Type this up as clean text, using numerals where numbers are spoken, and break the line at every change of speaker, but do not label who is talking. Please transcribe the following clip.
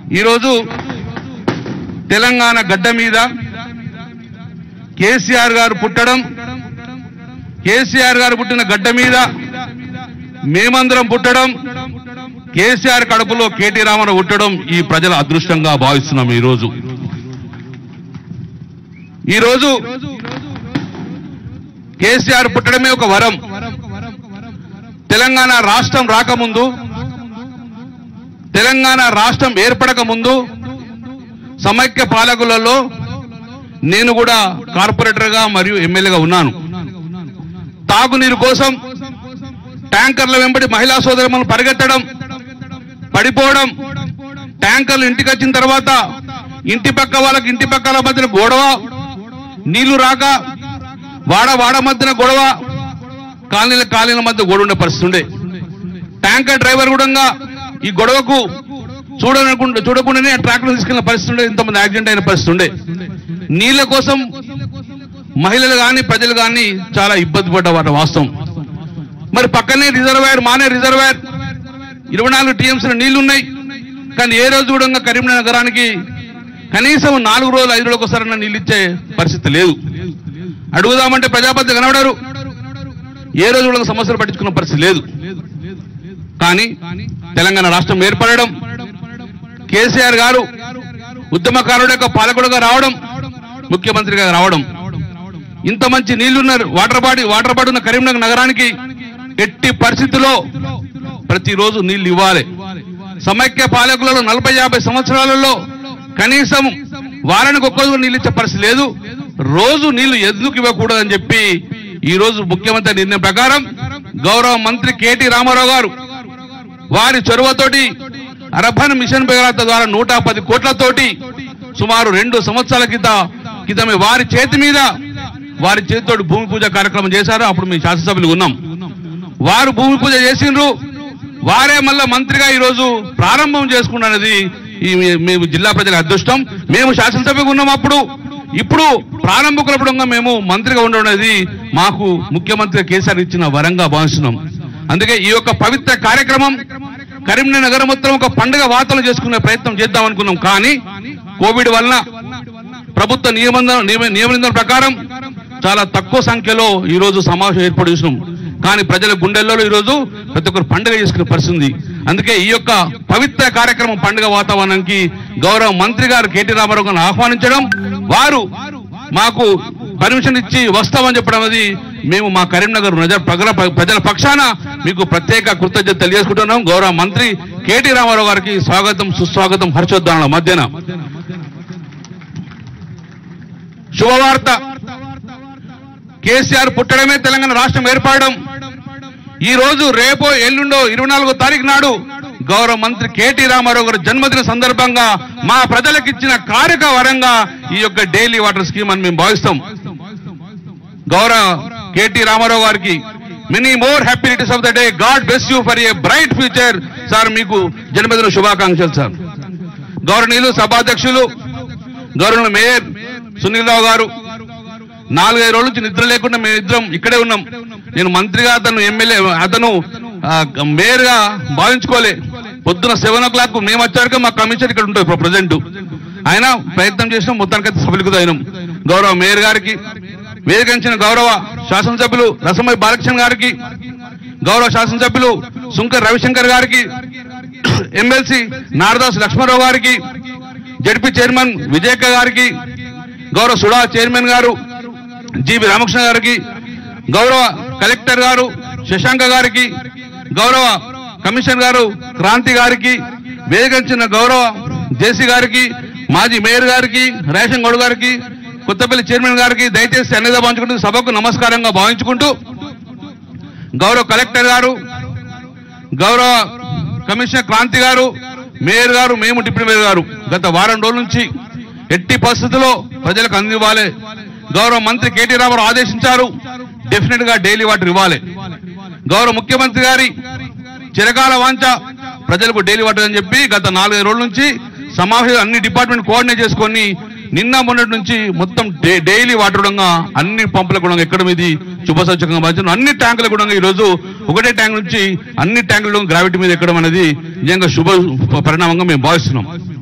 ఈరోజు తెలంగాణ గడ్డ మీద కేసీఆర్ గారు పుట్టడం, కేసీఆర్ గారు పుట్టిన గడ్డ మీద మేమందరం పుట్టడం, కేసీఆర్ కడుపులో కేటీ రామారావు పుట్టడం ఈ ప్రజల అదృష్టంగా భావిస్తున్నాం. ఈరోజు కేసీఆర్ పుట్టడమే ఒక వరం. తెలంగాణ రాష్ట్రం రాకముందు, తెలంగాణ రాష్ట్రం ఏర్పడక ముందు సమైక్య పాలకులలో నేను కూడా కార్పొరేటర్గా మరియు ఎమ్మెల్యేగా ఉన్నాను. తాగునీరు కోసం ట్యాంకర్ల వెంబడి మహిళా సోదరులను పరిగెత్తడం, పడిపోవడం, ట్యాంకర్లు ఇంటికి వచ్చిన తర్వాత ఇంటి పక్క వాళ్ళకి ఇంటి పక్కల మధ్యన గొడవ, నీళ్లు రాక వాడ మధ్యన గొడవ, కాలనీల మధ్య గొడవ ఉండే పరిస్థితి ఉండే. ట్యాంకర్ డ్రైవర్ కూడా ఈ గొడవకు చూడకుండానే ట్రాక్టర్ తీసుకెళ్లిన పరిస్థితి ఉండే. ఇంతమంది యాక్సిడెంట్ అయిన పరిస్థితి ఉండే. నీళ్ల కోసం మహిళలు కానీ ప్రజలు కానీ చాలా ఇబ్బంది పడ్డ వాస్తవం. మరి పక్కనే రిజర్వాయర్, మానే రిజర్వాయర్ 24 టీఎంసీల నీళ్లు ఉన్నాయి. కానీ ఏ రోజు కూడా కరీంనగర్ నగరానికి కనీసం 4 రోజులు 5 రోజులకు ఒకసారి నీళ్ళు ఇచ్చే పరిస్థితి లేదు. అడుగుదామంటే ప్రజాపతి కనబడరు. ఏ రోజు కూడా సమస్యలు పట్టించుకున్న పరిస్థితి లేదు. కానీ తెలంగాణ రాష్ట్రం ఏర్పడడం, కేసీఆర్ గారు ఉద్యమకారుడు యొక్క పాలకుడుగా రావడం, ముఖ్యమంత్రిగా రావడం, ఇంత మంచి నీళ్లున్నారు, వాటర్ బాడీ ఉన్న కరీంనగర్ నగరానికి ఎట్టి పరిస్థితుల్లో ప్రతిరోజు నీళ్లు ఇవ్వాలి. సమైక్య పాలకులలో 40-50 సంవత్సరాలలో కనీసం వారానికి ఒక్కరోజు నీళ్ళు ఇచ్చే పరిస్థితి లేదు. రోజు నీళ్లు ఎందుకు ఇవ్వకూడదని చెప్పి ఈ రోజు ముఖ్యమంత్రి నిర్ణయం ప్రకారం గౌరవ మంత్రి కేటీ రామారావు గారు వారి చొరవతోటి అర్బన్ మిషన్ పేరాత ద్వారా 110 కోట్లతోటి సుమారు 2 సంవత్సరాల క్రితమే వారి చేతితో భూమి పూజ కార్యక్రమం చేశారు. అప్పుడు మీ శాసనసభ్యులు ఉన్నాం. వారు భూమి పూజ చేసిండ్రు. వారే మళ్ళా మంత్రిగా ఈరోజు ప్రారంభం చేసుకున్నది మేము జిల్లా ప్రజల అదృష్టం. మేము శాసనసభ్యులు ఉన్నాం అప్పుడు. ఇప్పుడు ప్రారంభకులప్పుడు మేము మంత్రిగా ఉండడం మాకు ముఖ్యమంత్రి కేసీఆర్ ఇచ్చిన వరంగా భావిస్తున్నాం. అందుకే ఈ యొక్క పవిత్ర కార్యక్రమం కరీంనగర్ నగరం మొత్తం ఒక పండుగ వాతావరణం చేసుకునే ప్రయత్నం చేద్దాం అనుకున్నాం. కానీ కోవిడ్ వలన ప్రభుత్వ నియమనిబంధనల ప్రకారం చాలా తక్కువ సంఖ్యలో ఈరోజు సమావేశం ఏర్పాటు చేసినాం. కానీ ప్రజల గుండెల్లో ఈరోజు ప్రతి ఒక్కరు పండుగ చేసుకునే పరిస్థితి. అందుకే ఈ యొక్క పవిత్ర కార్యక్రమం పండుగ వాతావరణానికి గౌరవ మంత్రి గారు కేటీ రామారావు గారిని ఆహ్వానించడం, వారు మాకు పర్మిషన్ ఇచ్చి వస్తామని చెప్పడం అనేది మేము మా కరీంనగర్ ప్రజల పక్షాన మీకు ప్రత్యేక కృతజ్ఞత తెలియజేసుకుంటున్నాం. గౌరవ మంత్రి కేటీ రామారావు గారికి స్వాగతం, సుస్వాగతం, హర్షోద్దానాల మధ్యన. శుభవార్త, కేసీఆర్ పుట్టడమే తెలంగాణ రాష్ట్రం ఏర్పడడం. ఈ రోజు రేపో ఎల్లుండో 24వ తారీఖు నాడు గౌరవ మంత్రి కేటీ రామారావు గారి జన్మదిన సందర్భంగా మా ప్రజలకు ఇచ్చిన కారక వరంగా ఈ యొక్క డైలీ వాటర్ స్కీమ్ అని మేము భావిస్తాం. గౌరవ కేటీ రామారావు గారికి many more happy returns of the day. God bless you for a bright future. Sir మీకు జన్మదిన శుభాకాంక్షలు సార్. గౌరవనీయులు సభాధ్యక్షులు, గౌరవ మేయర్ సునీల్ రావు గారు, 4-5 రోజుల నుంచి నిద్ర లేకుండా మేమిద్దరం ఇక్కడే ఉన్నాం. నేను మంత్రిగా అతను మేయర్ గా భావించుకోలే. పొద్దున 7 o'clock మేము వచ్చాక మా కమిషన్ ఇక్కడ ఉంటుంది ఇప్పుడు ప్రజెంట్. ఆయన ప్రయత్నం చేసినాం, మొత్తానికైతే సఫలీకృతం అయినాం. గౌరవ మేయర్ గారికి, వేదికించిన గౌరవ శాసనసభ్యులు రసమయ్య బాలకృష్ణ గారికి, గౌరవ శాసనసభ్యులు సుంకర్ రవిశంకర్ గారికి, ఎమ్మెల్సీ నారదాస్ లక్ష్మణరావు గారికి, జడ్పీ చైర్మన్ విజయక్క గారికి, గౌరవ సుడా చైర్మన్ గారు జీవి రామకృష్ణ గారికి, గౌరవ కలెక్టర్ గారు శశాంక గారికి, గౌరవ కమిషనర్ గారు క్రాంతి గారికి, వేదికించిన గౌరవ జేసీ గారికి, మాజీ మేయర్ గారికి, రేషన్ గౌడ్ గారికి, కొత్తపల్లి చైర్మన్ గారికి దయచేసి అన్నిదా భావించుకుంటూ సభకు నమస్కారంగా భావించుకుంటూ, గౌరవ కలెక్టర్ గారు, గౌరవ కమిషనర్ క్రాంతి గారు, మేయర్ గారు, మేము డిప్యూటీ మేయర్ గారు గత వారం రోజుల నుంచి ఎట్టి పరిస్థితుల్లో ప్రజలకు అందివ్వాలి. గౌరవ మంత్రి కేటీ రామారావు ఆదేశించారు, డెఫినెట్ గా డైలీ వాటర్ ఇవ్వాలి. గౌరవ ముఖ్యమంత్రి గారి చిరకాల వాంఛ ప్రజలకు డైలీ వాటర్ అని చెప్పి గత 4-5 రోజుల నుంచి సమావేశం అన్ని డిపార్ట్మెంట్ కోఆర్డినేట్ చేసుకొని నిన్న మొన్నటి నుంచి మొత్తం డైలీ వాటర్ కూడా అన్ని పంపుల కూడా ఎక్కడ మీది శుభసూచకంగా భావించారు. అన్ని ట్యాంకుల కూడా ఈ రోజు ఒకటే ట్యాంక్ నుంచి అన్ని ట్యాంకులు గ్రావిటీ మీద ఎక్కడం అనేది నిజంగా శుభ పరిణామంగా మేము భావిస్తున్నాం.